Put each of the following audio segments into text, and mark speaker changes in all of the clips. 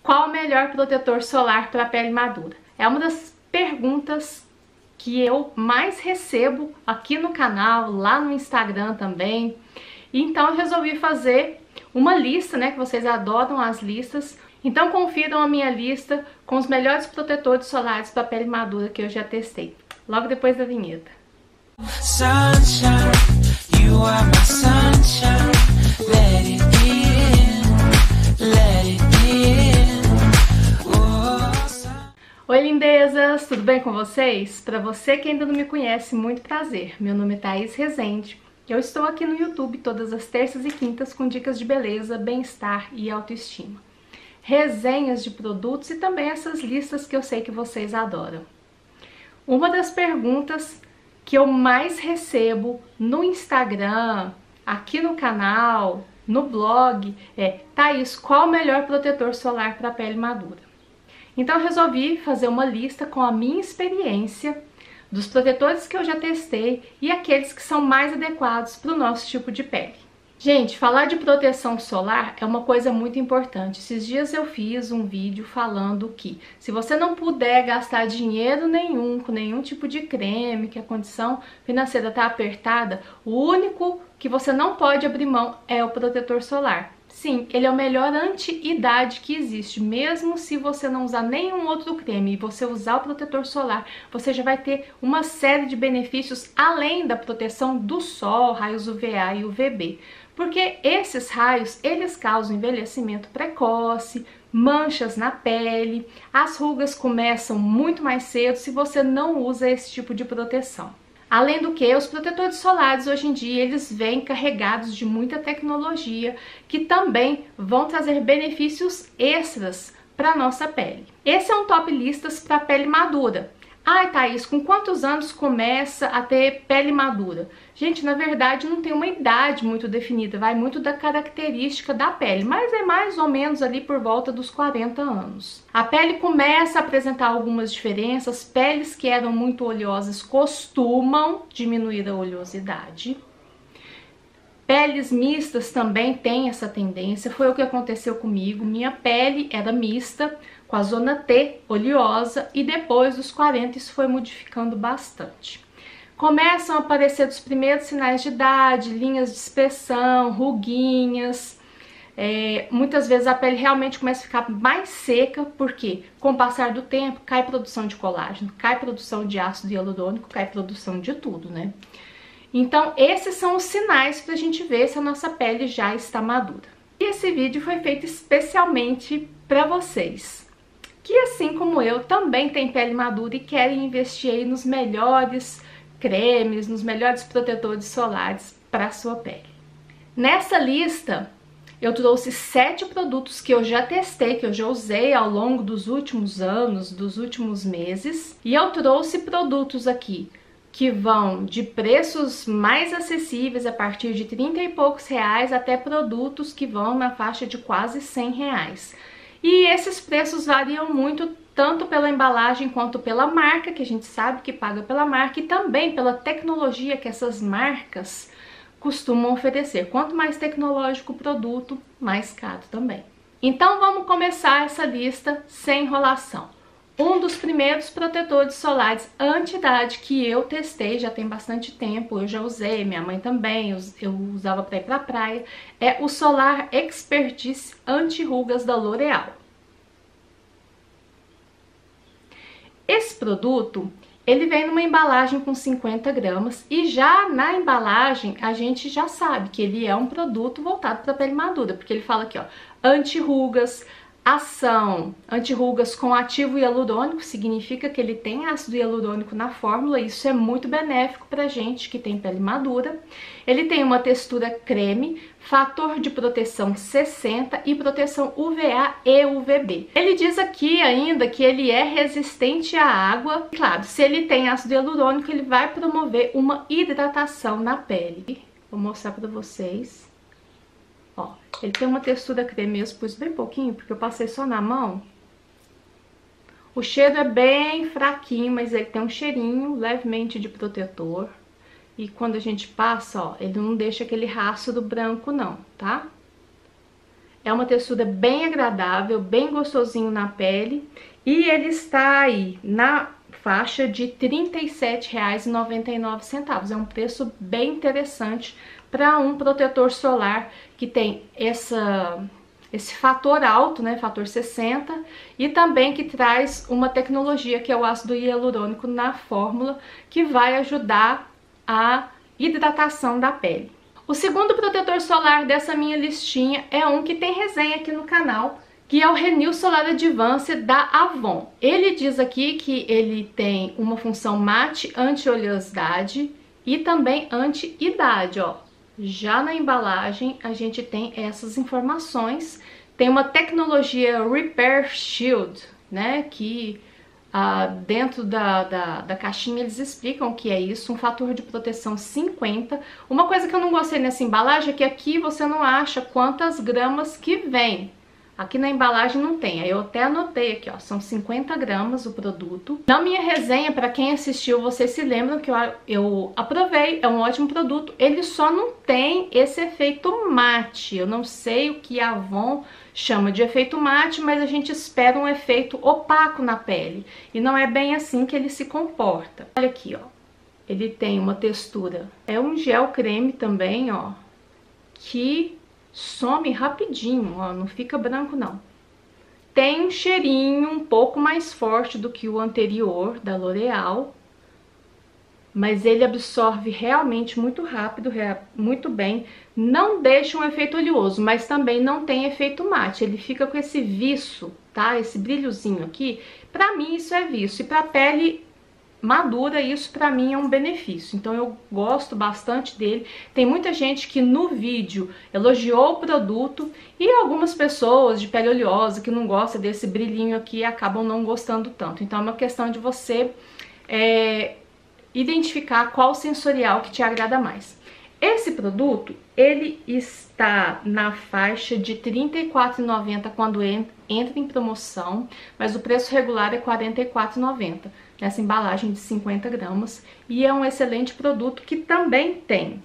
Speaker 1: Qual o melhor protetor solar para pele madura? É uma das perguntas que eu mais recebo aqui no canal, lá no Instagram também. Então eu resolvi fazer uma lista, né, que vocês adoram as listas. Então confiram a minha lista com os melhores protetores solares para pele madura que eu já testei. Logo depois da vinheta. Sunshine, you are my sunshine. Let it in, let it in. Oh. Oi lindezas, tudo bem com vocês? Para você que ainda não me conhece, muito prazer. Meu nome é Thaís Rezende. Eu estou aqui no YouTube todas as terças e quintas com dicas de beleza, bem-estar e autoestima. Resenhas de produtos e também essas listas que eu sei que vocês adoram. Uma das perguntas que eu mais recebo no Instagram, aqui no canal, no blog, é: Thaís, qual o melhor protetor solar para pele madura? Então eu resolvi fazer uma lista com a minha experiência, dos protetores que eu já testei e aqueles que são mais adequados para o nosso tipo de pele. Gente, falar de proteção solar é uma coisa muito importante. Esses dias eu fiz um vídeo falando que se você não puder gastar dinheiro nenhum com nenhum tipo de creme, que a condição financeira está apertada, o único que você não pode abrir mão é o protetor solar. Sim, ele é o melhor anti-idade que existe. Mesmo se você não usar nenhum outro creme e você usar o protetor solar, você já vai ter uma série de benefícios além da proteção do sol, raios UVA e UVB. Porque esses raios, eles causam envelhecimento precoce, manchas na pele, as rugas começam muito mais cedo se você não usa esse tipo de proteção. Além do que, os protetores solares hoje em dia, eles vêm carregados de muita tecnologia que também vão trazer benefícios extras para a nossa pele. Esse é um top listas para pele madura. Ai, Thaís, com quantos anos começa a ter pele madura? Gente, na verdade não tem uma idade muito definida, vai muito da característica da pele, mas é mais ou menos ali por volta dos 40 anos. A pele começa a apresentar algumas diferenças, peles que eram muito oleosas costumam diminuir a oleosidade. Peles mistas também têm essa tendência, foi o que aconteceu comigo. Minha pele era mista, com a zona T oleosa, e depois dos 40 isso foi modificando bastante. Começam a aparecer os primeiros sinais de idade, linhas de expressão, ruguinhas. Muitas vezes a pele realmente começa a ficar mais seca, porque com o passar do tempo cai produção de colágeno, cai produção de ácido hialurônico, cai produção de tudo, né? Então esses são os sinais para a gente ver se a nossa pele já está madura. E esse vídeo foi feito especialmente para vocês, que assim como eu também têm pele madura e querem investir aí nos melhores cremes, nos melhores protetores solares para a sua pele. Nessa lista eu trouxe 7 produtos que eu já testei, que eu já usei ao longo dos últimos anos, dos últimos meses, e eu trouxe produtos aqui que vão de preços mais acessíveis, a partir de 30 e poucos reais, até produtos que vão na faixa de quase 100 reais. E esses preços variam muito, tanto pela embalagem quanto pela marca, que a gente sabe que paga pela marca, e também pela tecnologia que essas marcas costumam oferecer. Quanto mais tecnológico o produto, mais caro também. Então vamos começar essa lista sem enrolação. Um dos primeiros protetores solares anti-idade que eu testei, já tem bastante tempo, eu já usei, minha mãe também, eu usava para ir pra praia, é o Solar Expertise Anti-Rugas da L'Oréal. Esse produto, ele vem numa embalagem com 50 gramas e já na embalagem a gente já sabe que ele é um produto voltado para pele madura, porque ele fala aqui, ó, anti-rugas, ação anti-rugas com ativo hialurônico, significa que ele tem ácido hialurônico na fórmula, isso é muito benéfico pra gente que tem pele madura. Ele tem uma textura creme, fator de proteção 60 e proteção UVA e UVB. Ele diz aqui ainda que ele é resistente à água. Claro, se ele tem ácido hialurônico, ele vai promover uma hidratação na pele. Vou mostrar pra vocês. Ó, ele tem uma textura cremosa, pus bem pouquinho, porque eu passei só na mão. O cheiro é bem fraquinho, mas ele tem um cheirinho levemente de protetor. E quando a gente passa, ó, ele não deixa aquele rastro branco não, tá? É uma textura bem agradável, bem gostosinho na pele. E ele está aí na faixa de R$ 37,99. É um preço bem interessante para um protetor solar que tem esse fator alto, né, fator 60, e também que traz uma tecnologia que é o ácido hialurônico na fórmula, que vai ajudar a hidratação da pele. O segundo protetor solar dessa minha listinha é um que tem resenha aqui no canal, que é o Renew Solar Advance da Avon. Ele diz aqui que ele tem uma função mate, anti-oleosidade e também anti-idade, ó. Já na embalagem a gente tem essas informações. Tem uma tecnologia Repair Shield, né, que dentro da caixinha eles explicam o que é isso, um fator de proteção 50. Uma coisa que eu não gostei nessa embalagem é que aqui você não acha quantas gramas que vem. Aqui na embalagem não tem, aí eu até anotei aqui, ó, são 50 gramas o produto. Na minha resenha, para quem assistiu, vocês se lembram que eu aprovei, é um ótimo produto. Ele só não tem esse efeito mate, eu não sei o que a Avon chama de efeito mate, mas a gente espera um efeito opaco na pele. E não é bem assim que ele se comporta. Olha aqui, ó, ele tem uma textura, é um gel creme também, ó, que some rapidinho, ó, não fica branco não. Tem um cheirinho um pouco mais forte do que o anterior da L'Oréal, mas ele absorve realmente muito rápido, muito bem. Não deixa um efeito oleoso, mas também não tem efeito mate. Ele fica com esse viço, tá? Esse brilhozinho aqui. Pra mim isso é viço, e pra pele madura, isso pra mim é um benefício, então eu gosto bastante dele. Tem muita gente que no vídeo elogiou o produto e algumas pessoas de pele oleosa que não gostam desse brilhinho aqui acabam não gostando tanto. Então é uma questão de você identificar qual sensorial que te agrada mais. Esse produto, ele está na faixa de R$ 34,90 quando entra em promoção, mas o preço regular é R$ 44,90, nessa embalagem de 50 gramas, e é um excelente produto que também tem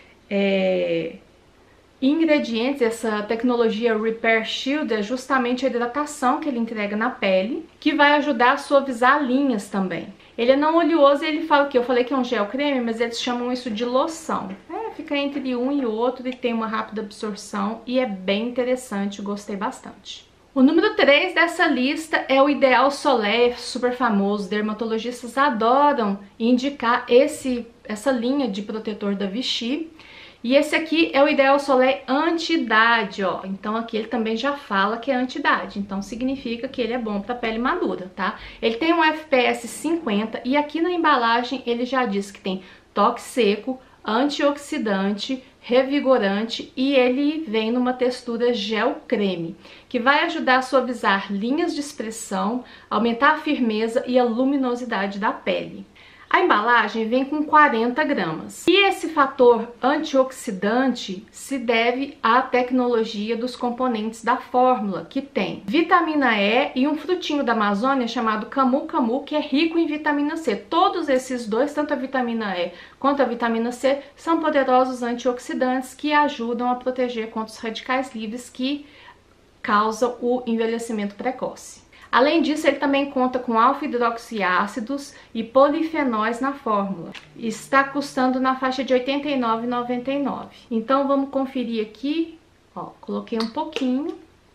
Speaker 1: ingredientes. Essa tecnologia Repair Shield é justamente a hidratação que ele entrega na pele, que vai ajudar a suavizar linhas também. Ele é não oleoso e ele fala que eu falei que é um gel creme, mas eles chamam isso de loção. Fica entre um e outro e tem uma rápida absorção e é bem interessante, gostei bastante. O número 3 dessa lista é o Ideal Solé, super famoso. Dermatologistas adoram indicar essa linha de protetor da Vichy. E esse aqui é o Ideal Solé Anti-Idade, ó. Então aqui ele também já fala que é anti-idade, então significa que ele é bom para pele madura, tá? Ele tem um FPS 50 e aqui na embalagem ele já diz que tem toque seco, antioxidante, revigorante, e ele vem numa textura gel creme, que vai ajudar a suavizar linhas de expressão, aumentar a firmeza e a luminosidade da pele. A embalagem vem com 40 gramas. E esse fator antioxidante se deve à tecnologia dos componentes da fórmula, que tem vitamina E e um frutinho da Amazônia chamado camu camu, que é rico em vitamina C. Todos esses dois, tanto a vitamina E quanto a vitamina C, são poderosos antioxidantes que ajudam a proteger contra os radicais livres que causam o envelhecimento precoce. Além disso, ele também conta com alfa-hidroxiácidos e polifenóis na fórmula. Está custando na faixa de R$ 89,99. Então vamos conferir aqui, ó, coloquei um pouquinho.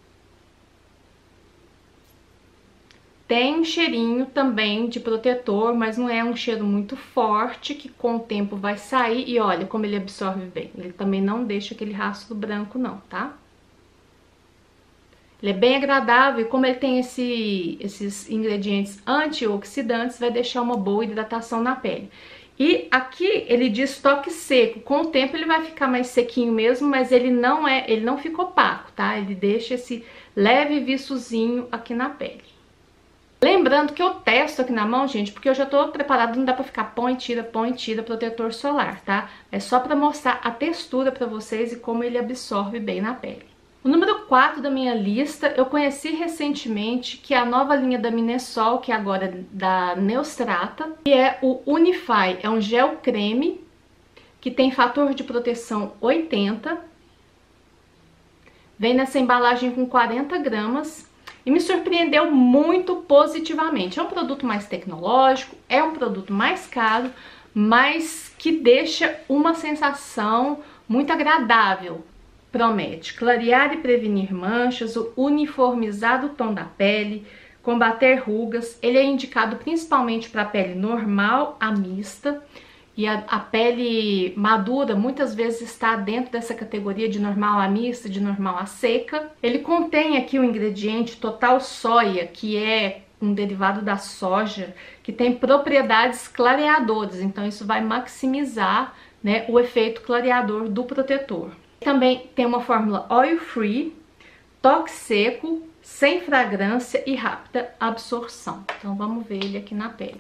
Speaker 1: Tem um cheirinho também de protetor, mas não é um cheiro muito forte, que com o tempo vai sair. E olha como ele absorve bem. Ele também não deixa aquele rastro branco não, tá? Ele é bem agradável e como ele tem esses ingredientes antioxidantes, vai deixar uma boa hidratação na pele. E aqui ele diz toque seco. Com o tempo ele vai ficar mais sequinho mesmo, mas ele não fica opaco, tá? Ele deixa esse leve viçozinho aqui na pele. Lembrando que eu testo aqui na mão, gente, porque eu já tô preparada, não dá pra ficar põe e tira protetor solar, tá? É só pra mostrar a textura pra vocês e como ele absorve bem na pele. O número 4 da minha lista, eu conheci recentemente, que é a nova linha da Minesol, que é agora da Neostrata, que é o Unify. É um gel creme que tem fator de proteção 80, Vem nessa embalagem com 40 gramas e me surpreendeu muito positivamente. É um produto mais tecnológico, é um produto mais caro, mas que deixa uma sensação muito agradável. Promete clarear e prevenir manchas, uniformizar o tom da pele, combater rugas. Ele é indicado principalmente para a pele normal a mista. E a pele madura muitas vezes está dentro dessa categoria de normal a mista, de normal a seca. Ele contém aqui o ingrediente Total Soia, que é um derivado da soja, que tem propriedades clareadoras. Então isso vai maximizar, né, o efeito clareador do protetor. Também tem uma fórmula oil free, toque seco, sem fragrância e rápida absorção. Então vamos ver ele aqui na pele.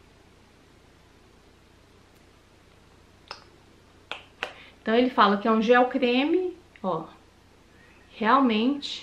Speaker 1: Então ele fala que é um gel creme, ó, realmente,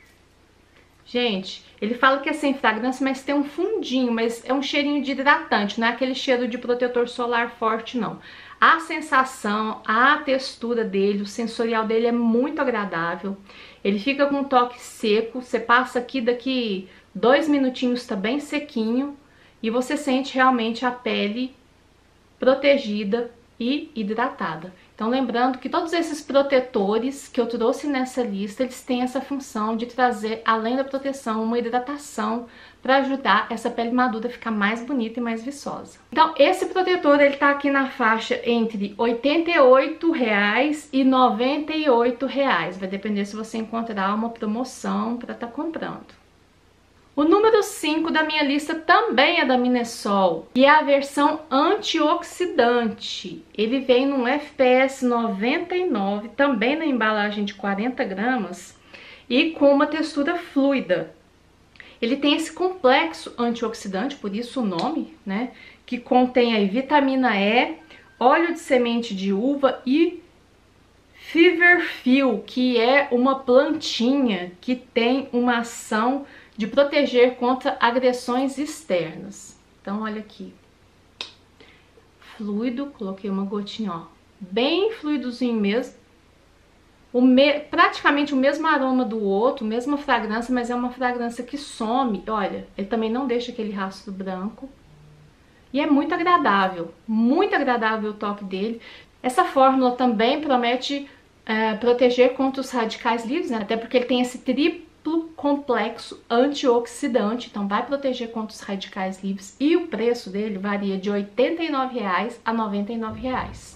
Speaker 1: gente, ele fala que é sem fragrância, mas tem um fundinho, mas é um cheirinho de hidratante, não é aquele cheiro de protetor solar forte, não. A sensação, a textura dele, o sensorial dele é muito agradável, ele fica com um toque seco, você passa aqui, daqui 2 minutinhos tá bem sequinho, e você sente realmente a pele protegida e hidratada. Então lembrando que todos esses protetores que eu trouxe nessa lista, eles têm essa função de trazer, além da proteção, uma hidratação para ajudar essa pele madura a ficar mais bonita e mais viçosa. Então esse protetor, ele tá aqui na faixa entre R$ 88 e R$ 98, vai depender se você encontrar uma promoção para estar comprando. O número 5 da minha lista também é da Minesol e é a versão antioxidante. Ele vem num FPS 99, também na embalagem de 40 gramas e com uma textura fluida. Ele tem esse complexo antioxidante, por isso o nome, né? Que contém aí vitamina E, óleo de semente de uva e feverfew, que é uma plantinha que tem uma ação de proteger contra agressões externas. Então, olha aqui. Fluido, coloquei uma gotinha, ó. Bem fluidozinho mesmo. Praticamente o mesmo aroma do outro, mesma fragrância, mas é uma fragrância que some. Olha, ele também não deixa aquele rastro branco. E é muito agradável o toque dele. Essa fórmula também promete proteger contra os radicais livres, né? Até porque ele tem esse triplo complexo antioxidante, então vai proteger contra os radicais livres, e o preço dele varia de R$ 89 a R$ 99.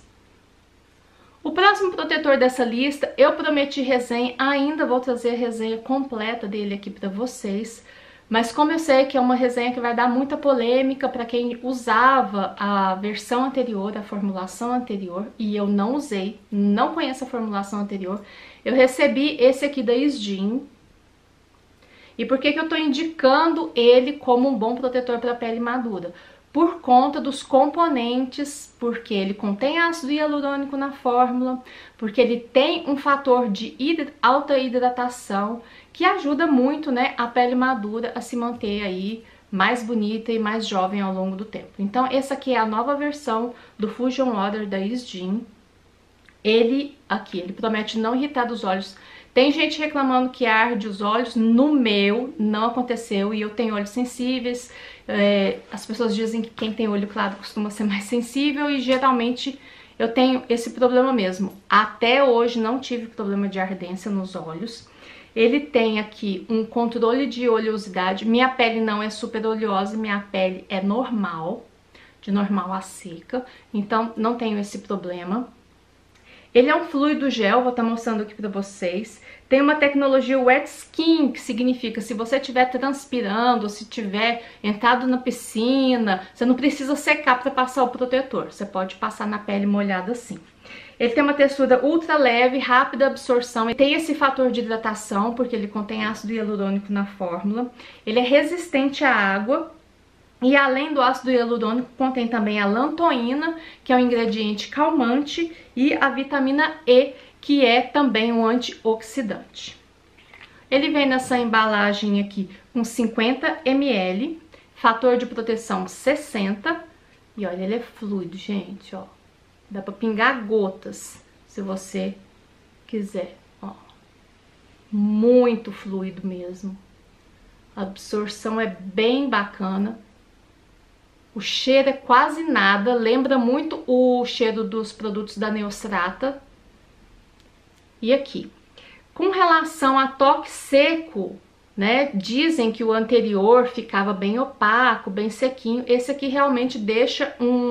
Speaker 1: O próximo protetor dessa lista, eu prometi resenha, ainda vou trazer a resenha completa dele aqui para vocês, mas como eu sei que é uma resenha que vai dar muita polêmica para quem usava a versão anterior, a formulação anterior, e eu não usei, não conheço a formulação anterior, eu recebi esse aqui da Isdin. E por que eu tô indicando ele como um bom protetor para pele madura? Por conta dos componentes, porque ele contém ácido hialurônico na fórmula, porque ele tem um fator de alta hidratação que ajuda muito, né, a pele madura a se manter aí mais bonita e mais jovem ao longo do tempo. Então essa aqui é a nova versão do Fusion Water da Isdin. Ele promete não irritar os olhos. Tem gente reclamando que arde os olhos, no meu não aconteceu e eu tenho olhos sensíveis. As pessoas dizem que quem tem olho claro costuma ser mais sensível e geralmente eu tenho esse problema mesmo. Até hoje não tive problema de ardência nos olhos. Ele tem aqui um controle de oleosidade. Minha pele não é super oleosa, minha pele é normal, de normal a seca, então não tenho esse problema. Ele é um fluido gel, vou estar mostrando aqui pra vocês. Tem uma tecnologia wet skin, que significa se você estiver transpirando, se tiver entrado na piscina, você não precisa secar para passar o protetor. Você pode passar na pele molhada assim. Ele tem uma textura ultra leve, rápida absorção. Ele tem esse fator de hidratação, porque ele contém ácido hialurônico na fórmula. Ele é resistente à água. E além do ácido hialurônico, contém também a lantoína, que é um ingrediente calmante, e a vitamina E, que é também um antioxidante. Ele vem nessa embalagem aqui com 50 ml, fator de proteção 60, e olha, ele é fluido, gente, ó. Dá pra pingar gotas, se você quiser, ó. muito fluido mesmo. A absorção é bem bacana. O cheiro é quase nada, lembra muito o cheiro dos produtos da Neostrata. E aqui, com relação a toque seco, né, dizem que o anterior ficava bem opaco, bem sequinho. Esse aqui realmente deixa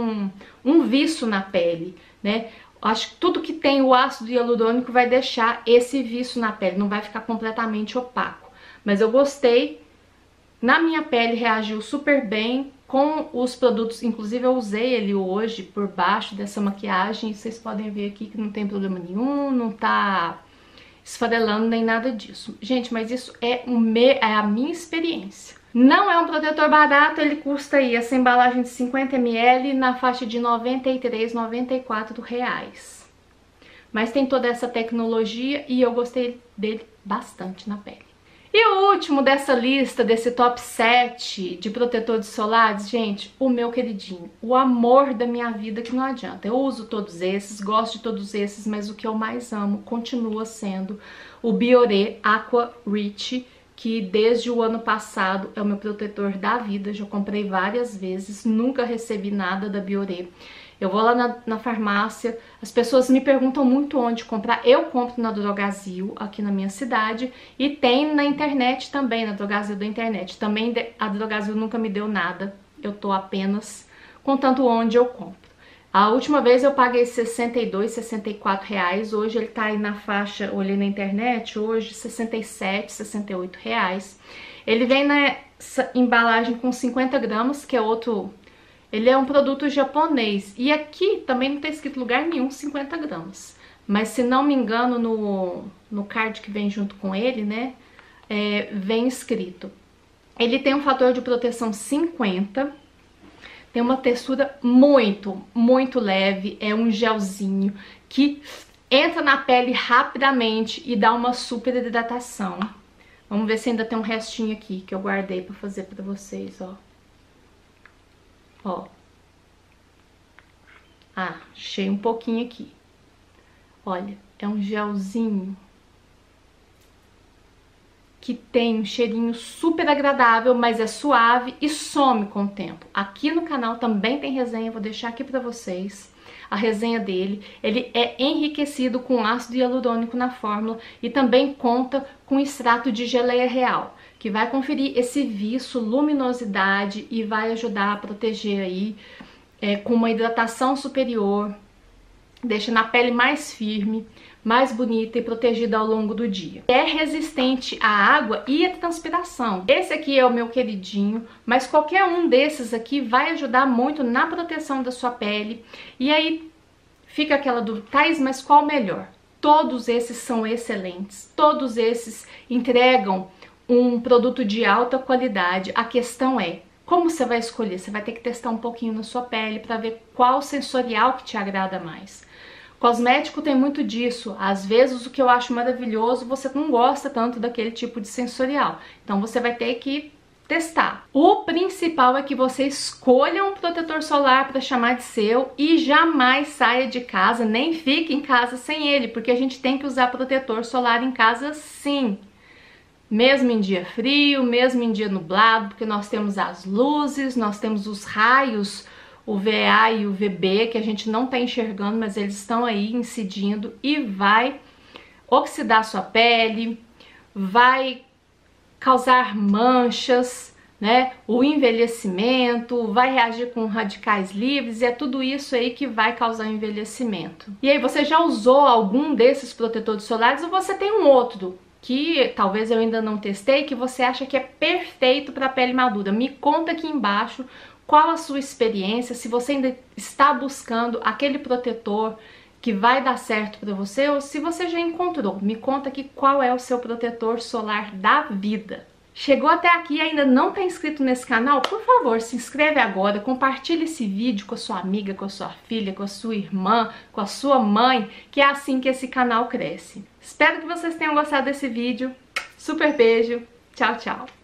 Speaker 1: um viço na pele, né? Acho que tudo que tem o ácido hialurônico vai deixar esse viço na pele, não vai ficar completamente opaco. Mas eu gostei, na minha pele reagiu super bem com os produtos, inclusive eu usei ele hoje por baixo dessa maquiagem, vocês podem ver aqui que não tem problema nenhum, não tá esfarelando nem nada disso. Gente, mas isso é a minha experiência. Não é um protetor barato, ele custa aí essa embalagem de 50 ml na faixa de R$ 93, R$ 94 reais. Mas tem toda essa tecnologia e eu gostei dele bastante na pele. E o último dessa lista, desse top 7 de protetores solares, gente, o meu queridinho, o amor da minha vida, que não adianta. Eu uso todos esses, gosto de todos esses, mas o que eu mais amo continua sendo o Bioré Aqua Rich, que desde o ano passado é o meu protetor da vida. Já comprei várias vezes, nunca recebi nada da Bioré. Eu vou lá na farmácia, as pessoas me perguntam muito onde comprar. Eu compro na Drogazil, aqui na minha cidade, e tem na internet também, na Drogazil da internet. Também a Drogazil nunca me deu nada, eu tô apenas contando onde eu compro. A última vez eu paguei 62, 64 reais, hoje ele tá aí na faixa, olhei na internet, hoje 67, 68 reais. Ele vem nessa embalagem com 50 gramas, que é outro... Ele é um produto japonês e aqui também não tem escrito lugar nenhum 50 gramas. Mas se não me engano no card que vem junto com ele, né, vem escrito. Ele tem um fator de proteção 50, tem uma textura muito, muito leve, é um gelzinho que entra na pele rapidamente e dá uma super hidratação. Vamos ver se ainda tem um restinho aqui que eu guardei pra fazer pra vocês, ó. Ó. Ah, achei um pouquinho aqui. Olha, é um gelzinho que tem um cheirinho super agradável, mas é suave e some com o tempo. Aqui no canal também tem resenha, vou deixar aqui pra vocês a resenha dele. Ele é enriquecido com ácido hialurônico na fórmula e também conta com extrato de geleia real, que vai conferir esse viço, luminosidade e vai ajudar a proteger aí com uma hidratação superior, deixa na pele mais firme, mais bonita e protegida ao longo do dia. É resistente à água e à transpiração. Esse aqui é o meu queridinho, mas qualquer um desses aqui vai ajudar muito na proteção da sua pele. E aí fica aquela dúvida, Thaís, mas qual o melhor? Todos esses são excelentes, todos esses entregam um produto de alta qualidade. A questão é, como você vai escolher? Você vai ter que testar um pouquinho na sua pele para ver qual sensorial que te agrada mais. Cosmético tem muito disso. Às vezes o que eu acho maravilhoso, você não gosta tanto daquele tipo de sensorial. Então você vai ter que testar. O principal é que você escolha um protetor solar para chamar de seu e jamais saia de casa, nem fique em casa sem ele, porque a gente tem que usar protetor solar em casa sim. Mesmo em dia frio, mesmo em dia nublado, porque nós temos as luzes, nós temos os raios, o VA e o VB, que a gente não está enxergando, mas eles estão aí incidindo e vai oxidar sua pele, vai causar manchas, né? O envelhecimento, vai reagir com radicais livres, e é tudo isso aí que vai causar envelhecimento. E aí, você já usou algum desses protetores solares ou você tem um outro que talvez eu ainda não testei, que você acha que é perfeito para pele madura? Me conta aqui embaixo qual a sua experiência, se você ainda está buscando aquele protetor que vai dar certo para você ou se você já encontrou. Me conta aqui qual é o seu protetor solar da vida. Chegou até aqui e ainda não está inscrito nesse canal? Por favor, se inscreve agora, compartilhe esse vídeo com a sua amiga, com a sua filha, com a sua irmã, com a sua mãe, que é assim que esse canal cresce. Espero que vocês tenham gostado desse vídeo. Super beijo, tchau, tchau!